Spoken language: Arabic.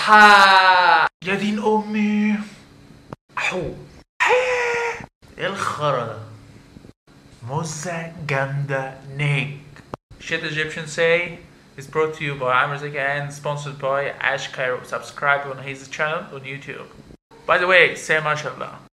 حا يا دين امي. احو ايه الخرا ده؟ موزة جامدة نيك. Shit Egyptians Say is brought to you by Amazon and sponsored by Ash Cairo. Subscribe on his channel on YouTube. By the way, say mashallah.